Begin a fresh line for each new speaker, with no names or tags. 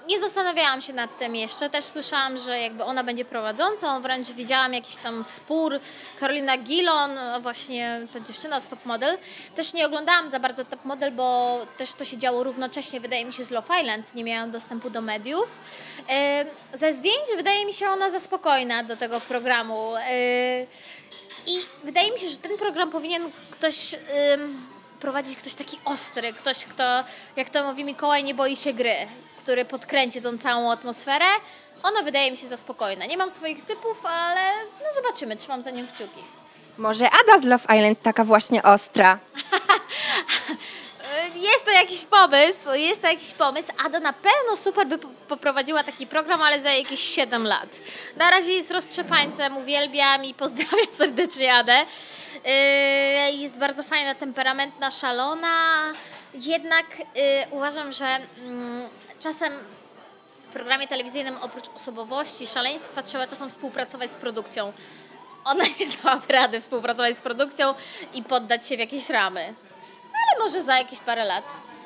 Nie zastanawiałam się nad tym jeszcze. Też słyszałam, że jakby ona będzie prowadzącą. Wręcz widziałam jakiś tam spór. Karolina Gilon, właśnie ta dziewczyna z Top Model. Też nie oglądałam za bardzo Top Model, bo też to się działo równocześnie, wydaje mi się, z Love Island. Nie miałam dostępu do mediów. Ze zdjęć wydaje mi się ona za spokojna do tego programu. I wydaje mi się, że ten program powinien prowadzić ktoś taki ostry, ktoś, kto, jak to mówi Mikołaj, nie boi się gry, który podkręci tą całą atmosferę. Ona wydaje mi się za spokojna. Nie mam swoich typów, ale no zobaczymy, trzymam za nią kciuki.
Może Ada z Love Island taka właśnie ostra?
Jest to jakiś pomysł. Ada na pewno super by poprowadziła taki program, ale za jakieś 7 lat. Na razie jest roztrzepańcem, uwielbiam i pozdrawiam serdecznie Adę. Jest bardzo fajna, temperamentna, szalona. Jednak uważam, że czasem w programie telewizyjnym oprócz osobowości, szaleństwa trzeba czasem współpracować z produkcją. Ona nie dałaby rady współpracować z produkcją i poddać się w jakieś ramy. Ale może za jakieś parę lat.